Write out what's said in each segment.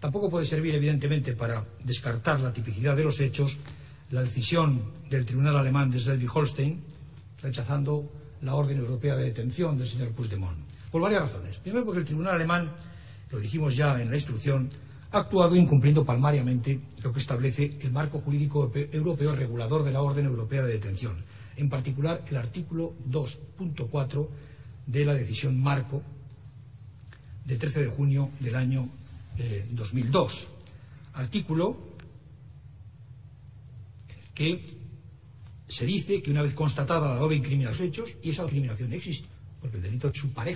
Tampoco puede servir, evidentemente, para descartar la tipicidad de los hechos la decisión del tribunal alemán de Schleswig-Holstein rechazando la orden europea de detención del señor Puigdemont. Por varias razones. Primero, porque el tribunal alemán, lo dijimos ya en la instrucción, ha actuado incumpliendo palmariamente lo que establece el marco jurídico europeo regulador de la orden europea de detención, en particular el artículo 2.4 de la decisión marco de 13 de junio del año 2002. Artículo que se dice que una vez constatada la doble incriminación de los hechos, y esa incriminación existe, porque el delito es su pareja,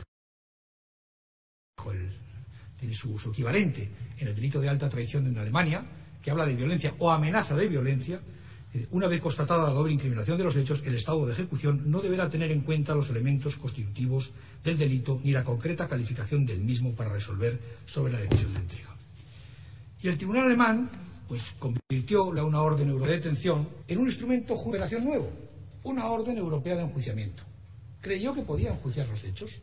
tiene su equivalente en el delito de alta traición en Alemania, que habla de violencia o amenaza de violencia. Una vez constatada la doble incriminación de los hechos, el estado de ejecución no deberá tener en cuenta los elementos constitutivos del delito ni la concreta calificación del mismo para resolver sobre la decisión de entrega. Y el tribunal alemán convirtió una orden europea de detención en un instrumento de jurisdicción nuevo, una orden europea de enjuiciamiento. Creyó que podía enjuiciar los hechos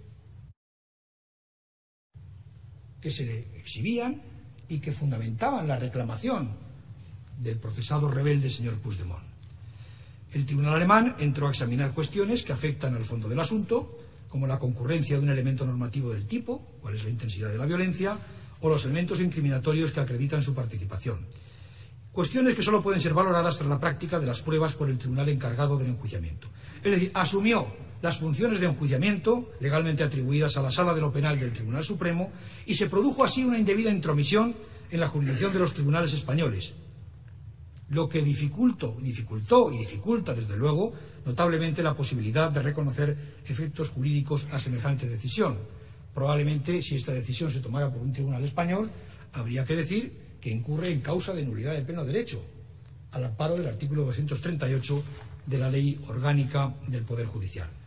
que se le exhibían y que fundamentaban la reclamación del procesado rebelde señor Puigdemont. El tribunal alemán entró a examinar cuestiones que afectan al fondo del asunto, como la concurrencia de un elemento normativo del tipo, cuál es la intensidad de la violencia, o los elementos incriminatorios que acreditan su participación. Cuestiones que solo pueden ser valoradas tras la práctica de las pruebas por el tribunal encargado del enjuiciamiento. Es decir, asumió las funciones de enjuiciamiento legalmente atribuidas a la Sala de lo Penal del Tribunal Supremo y se produjo así una indebida intromisión en la jurisdicción de los tribunales españoles, lo que dificultó y dificulta, desde luego, notablemente la posibilidad de reconocer efectos jurídicos a semejante decisión. Probablemente, si esta decisión se tomara por un tribunal español, habría que decir que incurre en causa de nulidad de pleno derecho, al amparo del artículo 238 de la Ley Orgánica del Poder Judicial.